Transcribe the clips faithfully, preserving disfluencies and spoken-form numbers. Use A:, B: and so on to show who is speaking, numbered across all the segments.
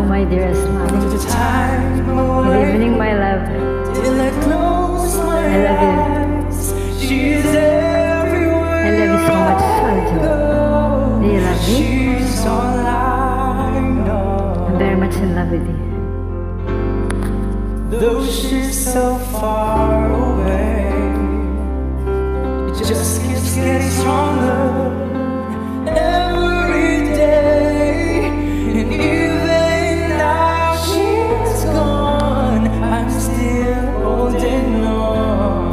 A: my dearest mom. Good evening, my love. I love you. I love you so much, Aljo. Do you love me? I'm very much in love with you.
B: Though she's so far away, it just keeps getting stronger every day. And even now she's gone, I'm still holding on.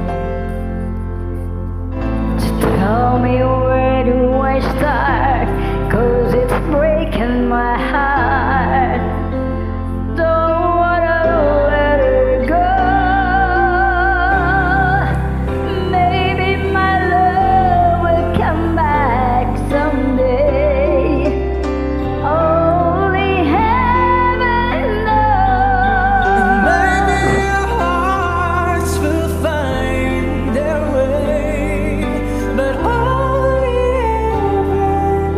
A: Tell me, where do I start? 'Cause it's breaking my heart. Don't wanna let her go. Maybe my love will come back someday. Only heaven knows.
B: Maybe our hearts will find their way, but only heaven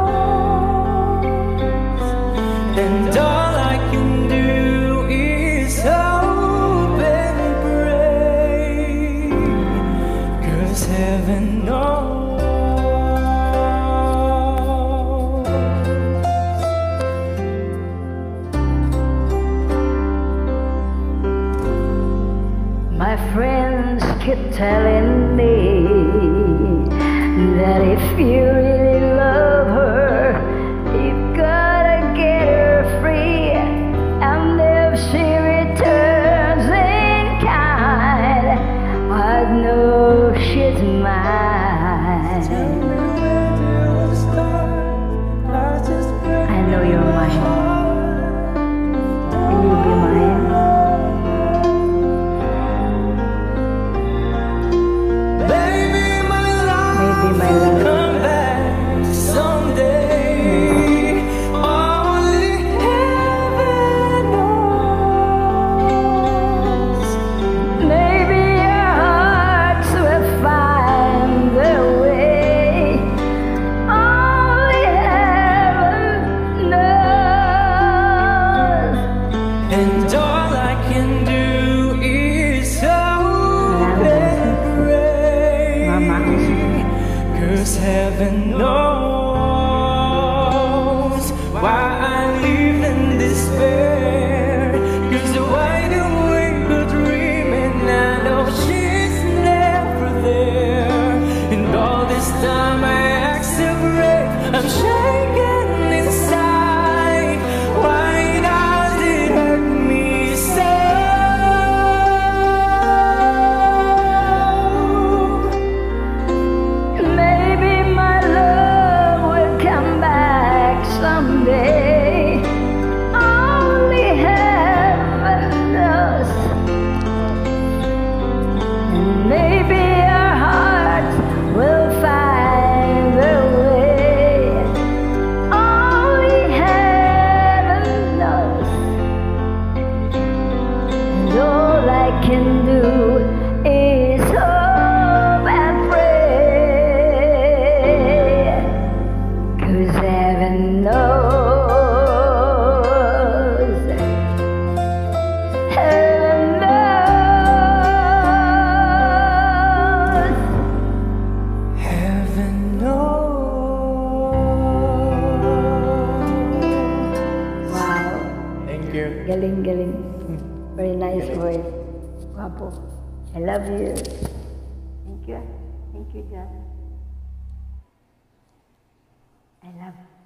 B: knows. And all I can do is hope and pray, 'cause heaven knows.
A: My friends keep telling me that if you really love her, you've gotta get her free. And if she returns in kind, I know she's mine.
B: Tell me, where do I start? I just break
A: I know you're
B: my
A: mine.
B: heart.
A: And you'll be mine.
B: Baby, my love
A: Maybe my
B: will
A: love.
B: come back someday. Only heaven knows.
A: Maybe our hearts will find their way. Only heaven knows.
B: And all I can do is hope and pray,
A: Mama.
B: 'cause heaven knows why I live in despair. 'Cause wide awake but dreaming, I know she's never there. And all this time I accept, I'm shaking inside. Why does it hurt me so?
A: Maybe my love will come back someday. Only heaven knows. And maybe our hearts will find their way. Only heaven knows. And all I can do is hope and pray, 'cause heaven knows. Heaven knows.
B: Heaven knows.
A: Wow.
B: Thank you.
A: Galing, galing. Very nice voice. Guapo. I love you. Thank you. Thank you, John. I love you.